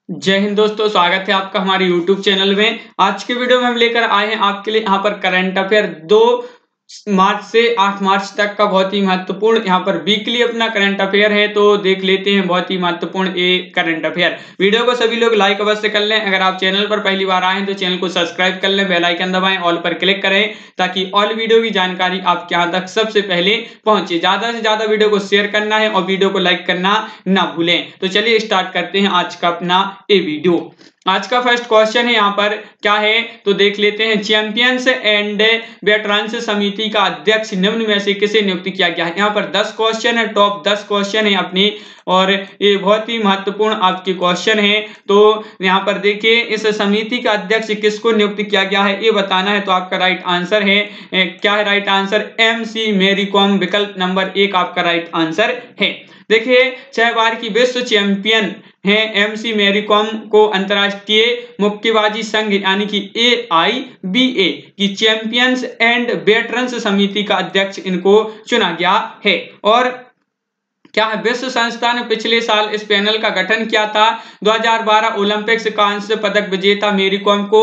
जय हिंद दोस्तों, स्वागत है आपका हमारे YouTube चैनल में। आज के वीडियो में हम लेकर आए हैं आपके लिए यहाँ पर करंट अफेयर 2 मार्च से 8 मार्च तक का बहुत ही महत्वपूर्ण यहाँ पर वीकली अपना करंट अफेयर है। तो देख लेते हैं बहुत ही महत्वपूर्ण ये करंट अफेयर। वीडियो को सभी लोग लाइक अवश्य कर लें। अगर आप चैनल पर पहली बार आए हैं तो चैनल को सब्सक्राइब कर लें, बेल आइकन दबाएं, ऑल पर क्लिक करें ताकि ऑल वीडियो की जानकारी आपके यहाँ तक सबसे पहले पहुंचे। ज्यादा से ज्यादा वीडियो को शेयर करना है और वीडियो को लाइक करना ना भूलें। तो चलिए स्टार्ट करते हैं आज का अपना ये वीडियो। आज का फर्स्ट क्वेश्चन है यहाँ पर क्या है तो देख लेते हैं। चैंपियंस एंड वेटरन्स समिति का अध्यक्ष निम्न में से किसे नियुक्त किया गया है। यहाँ पर 10 क्वेश्चन है, टॉप 10 क्वेश्चन है अपनी, और ये बहुत ही महत्वपूर्ण आपके क्वेश्चन है। तो यहाँ पर देखिए इस समिति का अध्यक्ष किसको नियुक्त किया गया है ये बताना है। तो आपका राइट आंसर है क्या है? Right answer MC Mary Kom, विकल्प नंबर 1 आपका राइट आंसर है। देखिए 6 बार की विश्व चैंपियन है MC मैरी कॉम को अंतरराष्ट्रीय मुक्केबाजी संघ यानी कि AIBA की चैंपियंस एंड वेटरन्स समिति का अध्यक्ष इनको चुना गया है। और क्या है? विश्व संस्था ने पिछले साल इस पैनल का गठन किया था। 2012 ओलंपिक्स कांस्य पदक विजेता मैरी कॉम को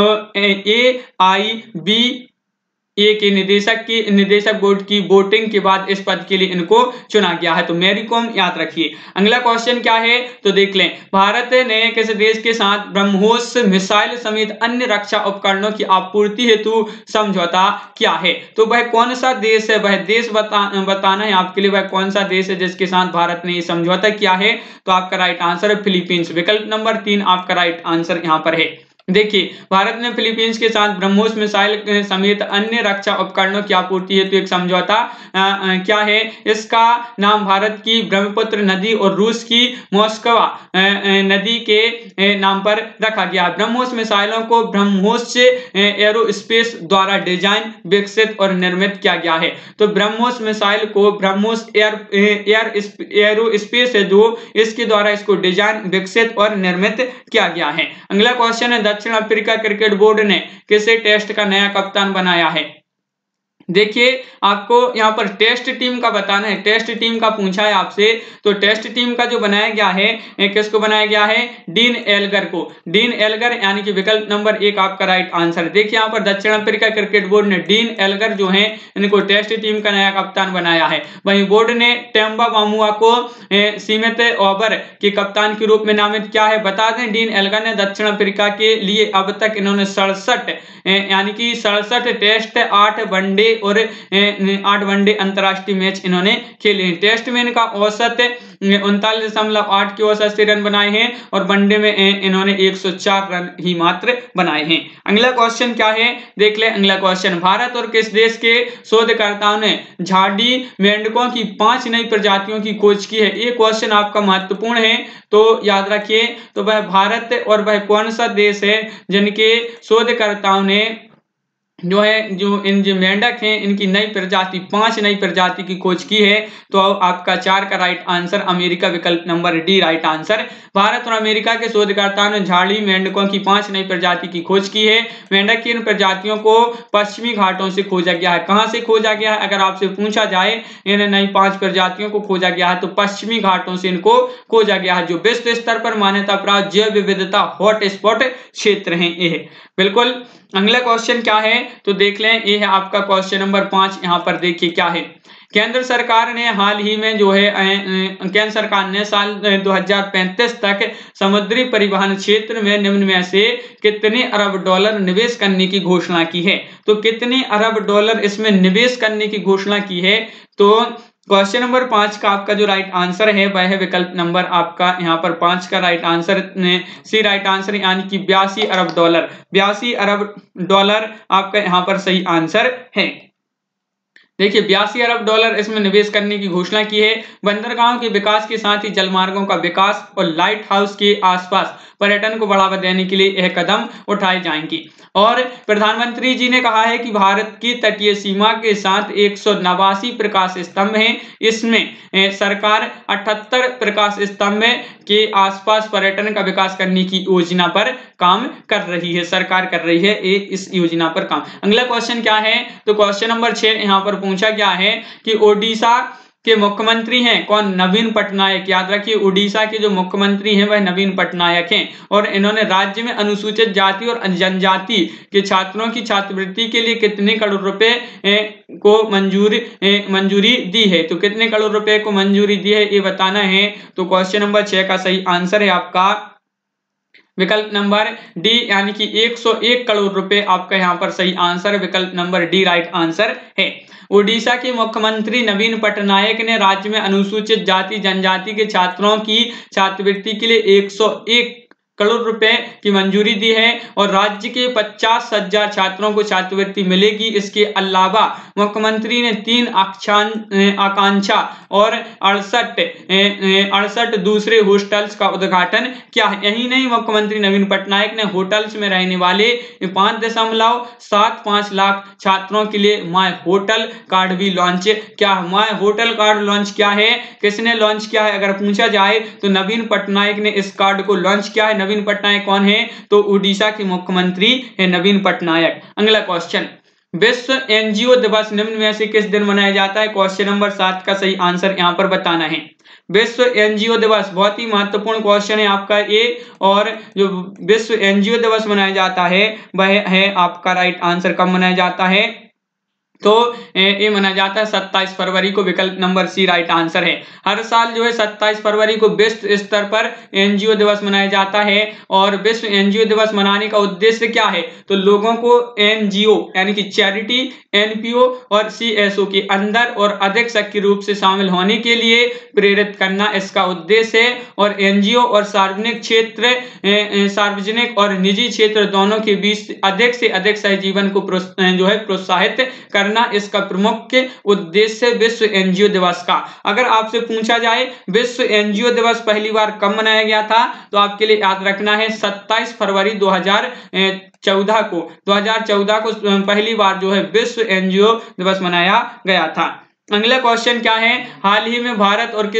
AIBA के निदेशक बोर्ड की वोटिंग के बाद इस पद के लिए इनको चुना गया है। तो मैरी कॉम याद रखिए। अगला क्वेश्चन क्या है तो देख लें। भारत ने किस देश के साथ ब्रह्मोस मिसाइल समेत अन्य रक्षा उपकरणों की आपूर्ति हेतु समझौता किया है। तो वह कौन सा देश है? वह देश बताना है आपके लिए। वह कौन सा देश है जिसके साथ भारत ने समझौता किया है? तो आपका राइट आंसर है फिलीपींस, विकल्प नंबर 3 आपका राइट आंसर यहाँ पर है। देखिए भारत ने फिलीपींस के साथ ब्रह्मोस मिसाइल समेत अन्य रक्षा उपकरणों की आपूर्ति हेतु एक समझौता क्या है? इसका नाम भारत की ब्रह्मपुत्र नदी और रूस की मॉस्कवा नदी के नाम पर रखा गया। ब्रह्मोस मिसाइलों को ब्रह्मोस एरोस्पेस द्वारा डिजाइन, विकसित और निर्मित किया गया है। तो ब्रह्मोस मिसाइल को ब्रह्मोस एरोस्पेस है जो इसके द्वारा इसको डिजाइन, विकसित और निर्मित किया गया है। अगला क्वेश्चन है दक्षिण अफ्रीका क्रिकेट बोर्ड ने किसे टेस्ट का नया कप्तान बनाया है? देखिए आपको यहाँ पर टेस्ट टीम का बताना है। टेस्ट टीम का पूछा है आपसे, तो टेस्ट टीम का जो बनाया गया है किसको बनाया गया है? डीन एल्गर को। डीन एल्गर यानी कि विकल्प नंबर 1 आपका राइट आंसर। देखिए यहाँ पर दक्षिण अफ्रीका क्रिकेट बोर्ड ने डीन एल्गर जो है इनको टेस्ट टीम का नया कप्तान बनाया है। वहीं बोर्ड ने टेम्बा बामुआ को सीमित ओवर के कप्तान के रूप में नामित किया है। बता दें डीन एल्गर ने दक्षिण अफ्रीका के लिए अब तक इन्होंने 67 यानी कि 67 टेस्ट, 8 वनडे और 8 वनडे अंतरराष्ट्रीय मैच इन्होंने खेले हैं। टेस्ट में इनका औसत 39.8 के औसत से रन बनाए हैं और वनडे में इन्होंने 104 रन ही मात्र बनाए हैं। अगला क्वेश्चन क्या है देख ले। अगला क्वेश्चन, भारत और किस देश के शोधकर्ताओं ने झाड़ी मेंढकों की 5 नई प्रजातियों की खोज की है? ये क्वेश्चन आपका महत्वपूर्ण है तो याद रखिए। तो वह भारत और वह कौन सा देश है जिनके शोधकर्ताओं ने जो मेंढक हैं इनकी नई प्रजाति 5 नई प्रजाति की खोज की है? तो आपका 4 का राइट आंसर अमेरिका, विकल्प नंबर डी राइट आंसर। भारत और अमेरिका के शोधकर्ताओं ने झाड़ी मेंढकों की 5 नई प्रजाति की खोज की है। मेंढक की इन प्रजातियों को पश्चिमी घाटों से खोजा गया है। कहां से खोजा गया है? अगर आपसे पूछा जाए इन नई 5 प्रजातियों को खोजा गया है तो पश्चिमी घाटों से इनको खोजा गया है, जो विश्व स्तर पर मान्यता प्राप्त जैव विविधता हॉट स्पॉट क्षेत्र है ये। बिल्कुल। अगला क्वेश्चन क्या है तो देख लें। ये है आपका क्वेश्चन नंबर 5। यहाँ पर देखिए क्या है। केंद्र सरकार ने हाल ही में जो है केंद्र सरकार ने साल 2035 तक समुद्री परिवहन क्षेत्र में निम्न में से कितने अरब डॉलर निवेश करने की घोषणा की है? तो कितने अरब डॉलर इसमें निवेश करने की घोषणा की है? तो क्वेश्चन नंबर 5 का आपका जो राइट आंसर है वह है विकल्प नंबर आपका यहाँ पर 5 का right answer C right answer यानी कि 82 अरब डॉलर। 82 अरब डॉलर आपका यहाँ पर सही आंसर है। देखिए 82 अरब डॉलर इसमें निवेश करने की घोषणा की है। बंदरगाहों के विकास के साथ ही जलमार्गों का विकास और लाइट हाउस के आसपास पर्यटन को बढ़ावा देने के लिए यह कदम उठाए जाएंगे। और प्रधानमंत्री जी ने कहा है कि भारत की तटीय सीमा के साथ 189 प्रकाश स्तंभ हैं। इसमें सरकार 78 प्रकाश स्तंभ के आसपास पर्यटन का विकास करने की योजना पर काम कर रही है। सरकार कर रही है इस योजना पर काम। अगला क्वेश्चन क्या है तो क्वेश्चन नंबर 6 यहाँ पर पूछा गया है कि ओडिशा के मुख्यमंत्री हैं कौन? नवीन पटनायक। याद रखिए उड़ीसा के जो मुख्यमंत्री हैं वह नवीन पटनायक हैं और इन्होंने राज्य में अनुसूचित जाति और जनजाति के छात्रों की छात्रवृत्ति के लिए कितने करोड़ रुपए को मंजूरी दी है? तो कितने करोड़ रुपए को मंजूरी दी है ये बताना है। तो क्वेश्चन नंबर 6 का सही आंसर है आपका विकल्प नंबर डी यानी कि 101 करोड़ रुपए आपका यहाँ पर सही आंसर, विकल्प नंबर डी राइट आंसर है। ओडिशा के मुख्यमंत्री नवीन पटनायक ने राज्य में अनुसूचित जाति जनजाति के छात्रों की छात्रवृत्ति के लिए 101 करोड़ रुपए की मंजूरी दी है और राज्य के 50,000 छात्रों को छात्रवृत्ति मिलेगी। इसके अलावा मुख्यमंत्री ने 3 आकांक्षा और 68 दूसरे हॉस्टल्स का उद्घाटन किया है। यही नहीं, मुख्यमंत्री नवीन पटनायक ने होटल्स में रहने वाले 5.75 लाख छात्रों के लिए माय होटल कार्ड भी लॉन्च किया। माय होटल कार्ड लॉन्च किया है, किसने लॉन्च किया है अगर पूछा जाए तो नवीन पटनायक ने इस कार्ड को लॉन्च किया है। नवीन पटनायक कौन है? तो उड़ीसा के मुख्यमंत्री है नवीन पटनायक। अगला क्वेश्चन, विश्व एनजीओ दिवस निम्न में से किस दिन मनाया जाता है? क्वेश्चन नंबर 7 का सही आंसर यहां पर बताना है। विश्व एनजीओ दिवस बहुत ही महत्वपूर्ण क्वेश्चन है आपका ये, और जो विश्व एनजीओ दिवस मनाया जाता है वह है आपका राइट आंसर कब मनाया जाता है? तो ये मनाया जाता है 27 फरवरी को, विकल्प नंबर सी राइट आंसर है। हर साल जो है 27 फरवरी को विश्व स्तर पर एनजीओ दिवस मनाया जाता है और विश्व एनजीओ दिवस मनाने का उद्देश्य क्या है? तो लोगों को एनजीओ यानी कि चैरिटी, एनपीओ और सीएसओ के अंदर और अधिक सक्रिय रूप से शामिल होने के लिए प्रेरित करना इसका उद्देश्य है। और एनजीओ और सार्वजनिक और निजी क्षेत्र दोनों के बीच अधिक से अधिक सहजीवन को जो है प्रोत्साहित करना इसका प्रमुख उद्देश्य विश्व एनजीओ दिवस का। अगर आपसे पूछा जाए विश्व एनजीओ दिवस पहली बार कब मनाया गया था, तो आपके लिए याद रखना है 27 फरवरी 2014 को पहली बार जो है विश्व एनजीओ दिवस मनाया गया था। अगला क्वेश्चन क्या है? हाल ही में भारत और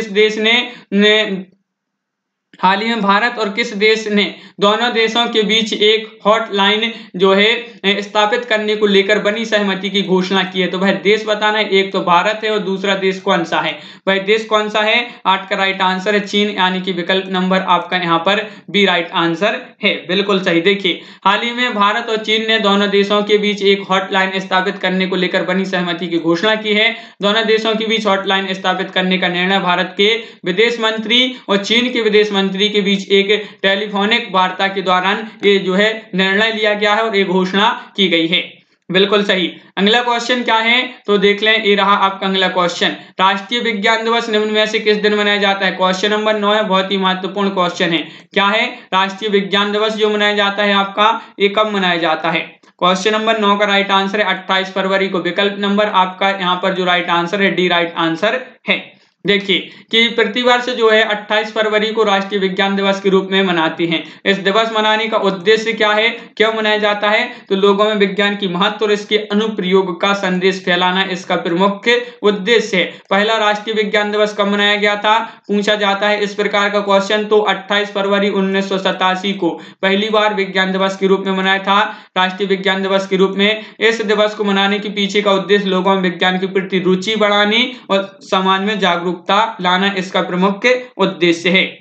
किस देश ने दोनों देशों के बीच एक हॉटलाइन जो है स्थापित करने को लेकर बनी सहमति की घोषणा की है? तो वह देश बताना है। एक तो भारत है और दूसरा देश कौन सा है? वह देश कौन सा है? 8 का राइट आंसर है चीन, यानी कि विकल्प नंबर आपका यहाँ पर बी राइट आंसर है, बिल्कुल सही। देखिए हाल ही में भारत और चीन ने दोनों देशों के बीच एक हॉटलाइन स्थापित करने को लेकर बनी सहमति की घोषणा की है। दोनों देशों के बीच हॉटलाइन स्थापित करने का निर्णय भारत के विदेश मंत्री और चीन के विदेश मंत्री के बीच एक टेलीफोनिक वार्ता के दौरान ये जो है निर्णय लिया गया है और ये घोषणा की गई है, बिल्कुल सही। अगला क्वेश्चन क्या है? तो देख लें, ये रहा आपका अगला क्वेश्चन। राष्ट्रीय विज्ञान दिवस निम्न में से किस दिन मनाया जाता है? क्वेश्चन नंबर 9 है, बहुत ही महत्वपूर्ण क्वेश्चन है। क्या है? राष्ट्रीय विज्ञान दिवस जो मनाया जाता है आपका, ये कब मनाया जाता है? क्वेश्चन नंबर 9 का राइट आंसर है 28 फरवरी को, विकल्प नंबर आपका यहाँ पर जो राइट आंसर है डी राइट आंसर है। देखिए कि प्रतिवर्ष जो है 28 फरवरी को राष्ट्रीय विज्ञान दिवस के रूप में मनाती हैं। इस दिवस मनाने का उद्देश्य क्या है, क्यों मनाया जाता है? तो लोगों में विज्ञान की महत्व और इसके अनुप्रयोग का संदेश फैलाना इसका प्रमुख उद्देश्य है। पहला राष्ट्रीय विज्ञान दिवस कब मनाया गया था, पूछा जाता है इस प्रकार का क्वेश्चन, तो 28 फरवरी 1987 को पहली बार विज्ञान दिवस के रूप में मनाया था, राष्ट्रीय विज्ञान दिवस के रूप में। इस दिवस को मनाने के पीछे का उद्देश्य लोगों में विज्ञान के प्रति रुचि बढ़ाने और समाज में जागरूकता लाना इसका प्रमुख उद्देश्य है।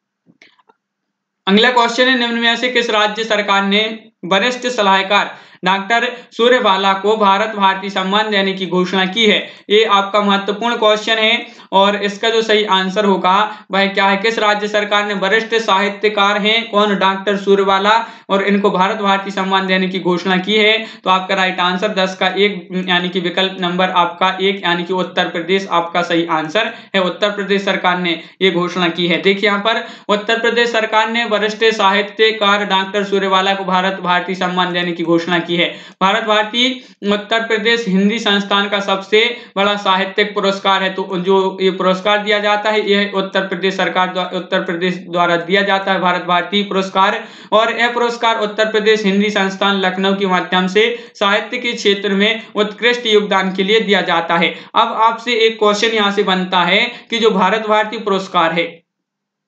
अगला क्वेश्चन है, निम्न में से किस राज्य सरकार ने वरिष्ठ सलाहकार डॉक्टर सूर्यवाला को भारत भारती सम्मान देने की घोषणा की है? ये आपका महत्वपूर्ण क्वेश्चन है और इसका जो सही आंसर होगा वह क्या है? किस राज्य सरकार ने वरिष्ठ साहित्यकार हैं कौन? डॉक्टर सूर्यवाला, और इनको भारत भारती सम्मान देने की घोषणा की है। तो आपका राइट आंसर 10 का 1 यानी कि विकल्प नंबर आपका 1 यानी कि उत्तर प्रदेश आपका सही आंसर है। उत्तर प्रदेश सरकार ने ये घोषणा की है। देखिए यहाँ पर उत्तर प्रदेश सरकार ने वरिष्ठ साहित्यकार डॉक्टर सूर्यवाला को भारत भारती सम्मान देने की घोषणा की है। भारत भारती उत्तर प्रदेश हिंदी संस्थान का सबसे बड़ा साहित्यिक पुरस्कार है। तो जो ये पुरस्कार दिया जाता है यह उत्तर प्रदेश द्वारा दिया जाता है, भारत भारती पुरस्कार। और यह पुरस्कार उत्तर प्रदेश हिंदी संस्थान लखनऊ के माध्यम से साहित्य के क्षेत्र में उत्कृष्ट योगदान के लिए दिया जाता है। अब आपसे एक क्वेश्चन यहां से बनता है कि जो भारत भारती पुरस्कार है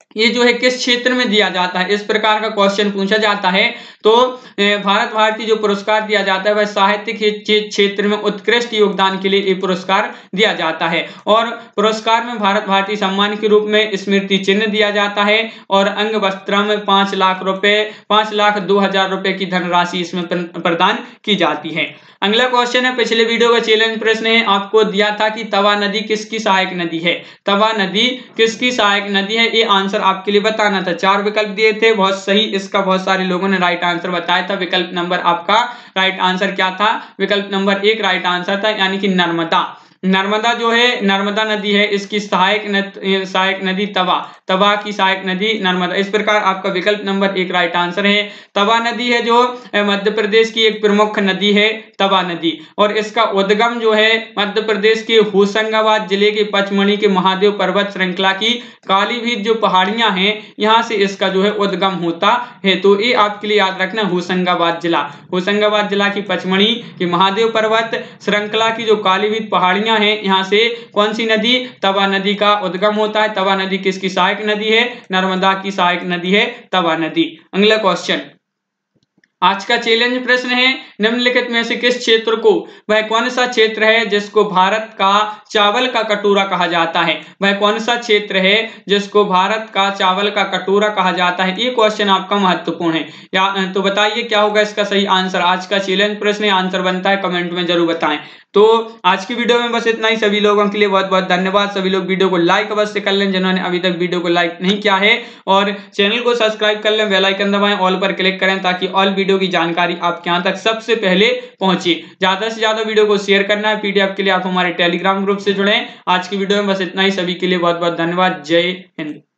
ये जो है किस क्षेत्र में दिया जाता है, इस प्रकार का क्वेश्चन पूछा जाता है। तो भारत भारती जो पुरस्कार दिया जाता है वह साहित्यिक क्षेत्र में उत्कृष्ट योगदान के लिए ये पुरस्कार दिया जाता है। और पुरस्कार में भारत भारती सम्मान के रूप में स्मृति चिन्ह दिया जाता है और अंग वस्त्र में 5 लाख रुपए 5,02,000 रुपए की धनराशि इसमें प्रदान की जाती है। अगला क्वेश्चन है, पिछले वीडियो का चैलेंज प्रश्न है, आपको दिया था कि तवा नदी किसकी सहायक नदी है। तवा नदी किसकी सहायक नदी है, ये आंसर आपके लिए बताना था। 4 विकल्प दिए थे, बहुत सही इसका बहुत सारे लोगों ने राइट आंसर बताया था। विकल्प नंबर आपका राइट आंसर क्या था, विकल्प नंबर 1 राइट आंसर था, यानी कि नर्मदा। नर्मदा जो है नर्मदा नदी है, इसकी सहायक नदी तवा की सहायक नदी नर्मदा। इस प्रकार आपका विकल्प नंबर 1 राइट आंसर है। तवा नदी है जो मध्य प्रदेश की एक प्रमुख नदी है, तवा नदी, और इसका उद्गम जो है मध्य प्रदेश के होशंगाबाद जिले के पचमढ़ी के महादेव पर्वत श्रृंखला की कालीभीत जो पहाड़ियां हैं, यहां से इसका जो है उद्गम होता है। तो ये आपके लिए याद रखना, होशंगाबाद जिला की पचमढ़ी की महादेव पर्वत श्रृंखला की जो कालीभीत पहाड़ियां है, यहां से कौन सी नदी, तवा नदी का उद्गम होता है। तवा नदी किसकी सहायक नदी है, नर्मदा की सहायक नदी है तवा नदी। अगला क्वेश्चन, आज का चैलेंज प्रश्न है, निम्नलिखित में से किस क्षेत्र को, वह कौन सा क्षेत्र है जिसको भारत का चावल का कटोरा कहा जाता है। वह कौन सा क्षेत्र है जिसको भारत का चावल का कटोरा कहा जाता है। ये क्वेश्चन आपका महत्वपूर्ण है, या तो बताइए क्या होगा इसका सही आंसर। आज का चैलेंज प्रश्न है, आंसर बनता है कमेंट में जरूर बताएं। तो आज की वीडियो में बस इतना ही। सभी लोगों के लिए बहुत बहुत धन्यवाद। सभी लोग वीडियो को लाइक अवश्य कर लें जिन्होंने अभी तक वीडियो को लाइक नहीं किया है, और चैनल को सब्सक्राइब कर लें, बेल आइकन दबाएं, ऑल पर क्लिक करें ताकि ऑल वीडियो की जानकारी आपके यहाँ तक सबसे पहले पहुंचे। ज्यादा से ज्यादा वीडियो को शेयर करना है। पीडीएफ के लिए आप हमारे टेलीग्राम ग्रुप से जुड़ें। आज की वीडियो में बस इतना ही। सभी के लिए बहुत बहुत धन्यवाद। जय हिंद।